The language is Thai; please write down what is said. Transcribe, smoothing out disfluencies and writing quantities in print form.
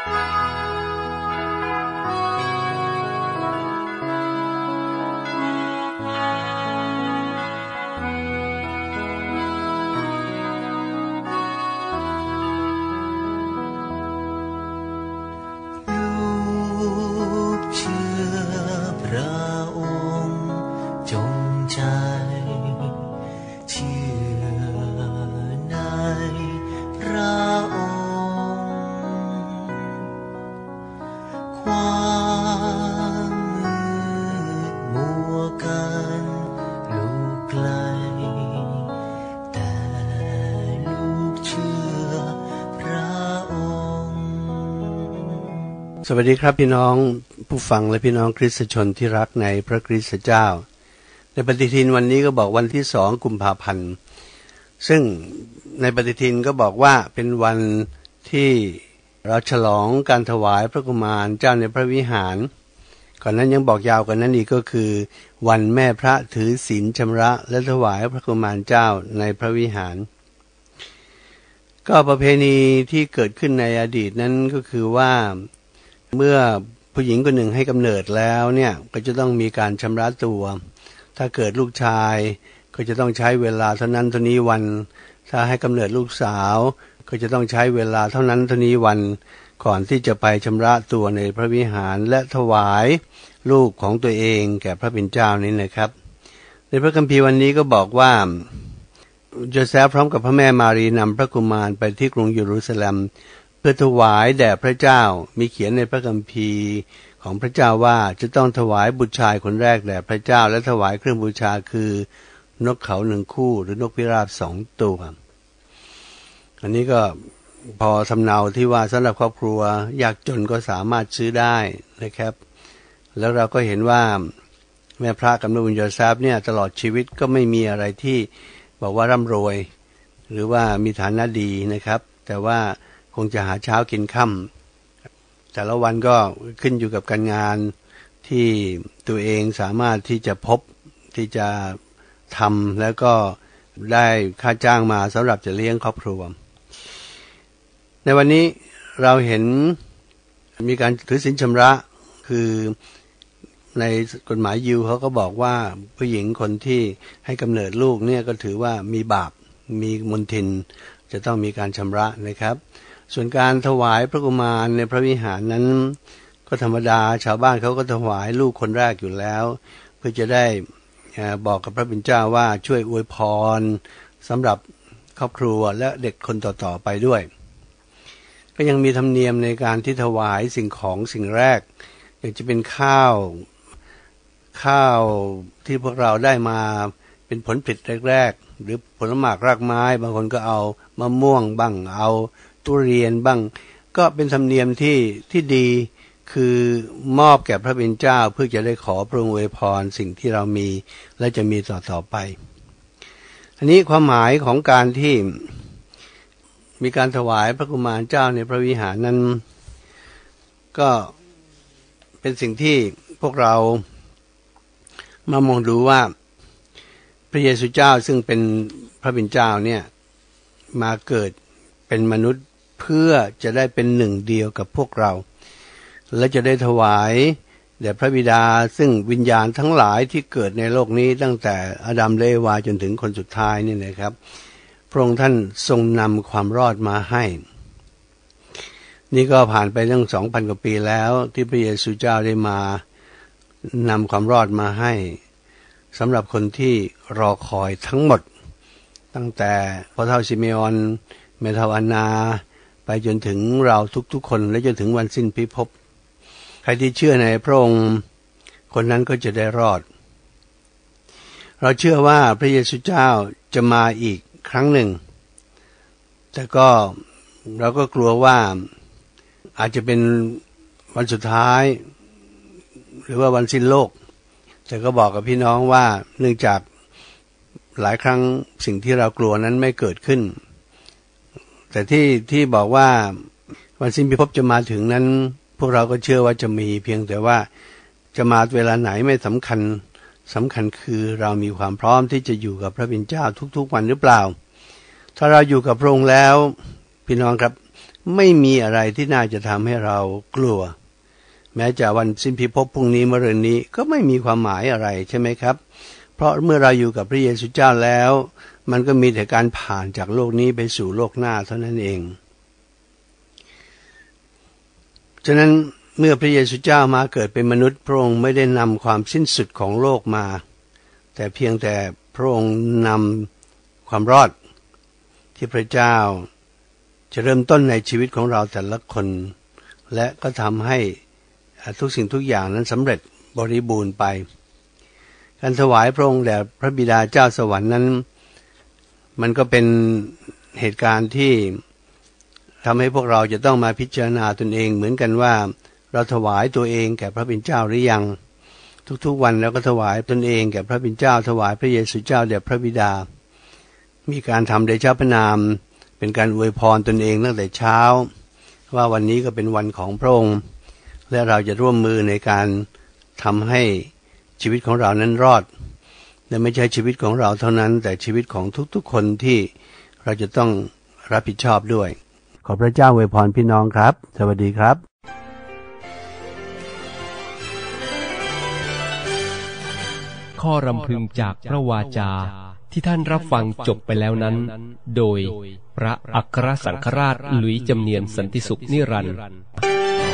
สวัสดีครับพี่น้องผู้ฟังและพี่น้องคริสตชนที่รักในพระคริสตเจ้าในปฏิทินวันนี้ก็บอกวันที่2 กุมภาพันธ์ซึ่งในปฏิทินก็บอกว่าเป็นวันที่เราฉลองการถวายพระกุมารเจ้าในพระวิหารก่อนนั้นยังบอกยาวกว่านั้นอีกก็คือวันแม่พระถือศีลชำระและถวายพระกุมารเจ้าในพระวิหารก็ประเพณีที่เกิดขึ้นในอดีตนั้นก็คือว่าเมื่อผู้หญิงคนหนึ่งให้กำเนิดแล้วเนี่ยก็จะต้องมีการชำระตัวถ้าเกิดลูกชายก็จะต้องใช้เวลาเท่านั้นเท่านี้วันถ้าให้กำเนิดลูกสาวก็จะต้องใช้เวลาเท่านั้นเท่านี้วันก่อนที่จะไปชำระตัวในพระวิหารและถวายลูกของตัวเองแก่พระเป็นเจ้านี้นะครับในพระคัมภีร์วันนี้ก็บอกว่าโยเซฟพร้อมกับพระแม่มารีนำพระกุมารไปที่กรุงเยรูซาเล็มเพื่อถวายแด่พระเจ้ามีเขียนในพระคัมภีร์ของพระเจ้าว่าจะต้องถวายบุตรชายคนแรกแด่พระเจ้าและถวายเครื่องบูชาคือนกเขา1 คู่หรือนกพิราบ2 ตัวอันนี้ก็พอสำเนาที่ว่าสำหรับครอบครัวยากจนก็สามารถซื้อได้นะครับแล้วเราก็เห็นว่าแม่พระกับแม่บุญโยเซฟเนี่ยตลอดชีวิตก็ไม่มีอะไรที่บอกว่าร่ำรวยหรือว่ามีฐานะดีนะครับแต่ว่าคงจะหาเช้ากินค่ำแต่ละวันก็ขึ้นอยู่กับการงานที่ตัวเองสามารถที่จะพบที่จะทำแล้วก็ได้ค่าจ้างมาสำหรับจะเลี้ยงครอบครัวในวันนี้เราเห็นมีการถือศีลชำระคือในกฎหมายยิวเขาก็บอกว่าผู้หญิงคนที่ให้กำเนิดลูกเนี่ยก็ถือว่ามีบาปมีมลทินจะต้องมีการชำระนะครับส่วนการถวายพระกุมารในพระวิหารนั้นก็ธรรมดาชาวบ้านเขาก็ถวายลูกคนแรกอยู่แล้วเพื่อจะได้บอกกับพระบิดาว่าช่วยอวยพรสำหรับครอบครัวและเด็กคนต่อๆไปด้วยก็ยังมีธรรมเนียมในการที่ถวายสิ่งของสิ่งแรกอย่างจะเป็นข้าวที่พวกเราได้มาเป็นผลผลิตแรกๆหรือผลหมากรากไม้บางคนก็เอามะม่วงบ้างเอาทุเรียนบ้างก็เป็นธรรมเนียมที่ดีคือมอบแก่พระบิดาเพื่อจะได้ขอพระองค์อวยพรสิ่งที่เรามีและจะมีต่อไปอันนี้ความหมายของการที่มีการถวายพระกุมารเจ้าในพระวิหารนั้นก็เป็นสิ่งที่พวกเรามามองดูว่าพระเยซูเจ้าซึ่งเป็นพระบิดาเนี่ยมาเกิดเป็นมนุษย์เพื่อจะได้เป็นหนึ่งเดียวกับพวกเราและจะได้ถวายแด่พระบิดาซึ่งวิญญาณทั้งหลายที่เกิดในโลกนี้ตั้งแต่อาดัมและเอวาจนถึงคนสุดท้ายนี่นะครับพระองค์ท่านทรงนำความรอดมาให้นี่ก็ผ่านไปตั้ง 2,000 กว่าปีแล้วที่พระเยซูเจ้าได้มานำความรอดมาให้สำหรับคนที่รอคอยทั้งหมดตั้งแต่พ่อเฒ่าซิเมออนแม่เฒ่าอานาไปจนถึงเราทุกๆคนและจนถึงวันสิ้นพิภพใครที่เชื่อในพระองค์คนนั้นก็จะได้รอดเราเชื่อว่าพระเยซูเจ้าจะมาอีกครั้งหนึ่งแต่ก็เราก็กลัวว่าอาจจะเป็นวันสุดท้ายหรือว่าวันสิ้นโลกแต่ก็บอกกับพี่น้องว่าเนื่องจากหลายครั้งสิ่งที่เรากลัวนั้นไม่เกิดขึ้นแต่ที่บอกว่าวันสิ้นพิภพจะมาถึงนั้นพวกเราก็เชื่อว่าจะมีเพียงแต่ว่าจะมาเวลาไหนไม่สำคัญคือเรามีความพร้อมที่จะอยู่กับพระบิดาทุกๆวันหรือเปล่าถ้าเราอยู่กับพระองค์แล้วพี่น้องครับไม่มีอะไรที่น่าจะทำให้เรากลัวแม้จะวันสิ้นพิภพพรุ่งนี้มะรืนนี้ก็ไม่มีความหมายอะไรใช่ไหมครับเพราะเมื่อเราอยู่กับพระเยซูเจ้าแล้วมันก็มีแต่การผ่านจากโลกนี้ไปสู่โลกหน้าเท่านั้นเองฉะนั้นเมื่อพระเยซูเจ้ามาเกิดเป็นมนุษย์พระองค์ไม่ได้นำความสิ้นสุดของโลกมาแต่เพียงแต่พระองค์นำความรอดที่พระเจ้าจะเริ่มต้นในชีวิตของเราแต่ละคนและก็ทำให้ทุกสิ่งทุกอย่างนั้นสำเร็จบริบูรณ์ไปการถวายพระองค์แด่พระบิดาเจ้าสวรรค์นั้นมันก็เป็นเหตุการณ์ที่ทำให้พวกเราจะต้องมาพิจารณาตนเองเหมือนกันว่าเราถวายตัวเองแก่พระบิดาเจ้าหรือยังทุกๆวันเราก็ถวายตนเองแก่พระบิดาเจ้าถวายพระเยซูเจ้าแด่พระบิดามีการทำเดชะพระนามเป็นการอวยพรตนเองตั้งแต่เช้าว่าวันนี้ก็เป็นวันของพระองค์และเราจะร่วมมือในการทำให้ชีวิตของเรานั้นรอดและไม่ใช่ชีวิตของเราเท่านั้นแต่ชีวิตของทุกๆคนที่เราจะต้องรับผิดชอบด้วยขอพระเจ้าอวยพรพี่น้องครับสวัสดีครับข้อรำพึงจากพระวาจาที่ท่านรับฟังจบไปแล้วนั้นโดยพระอัครสังฆราชหลุยส์จำเนียนสันติสุขนิรันดร์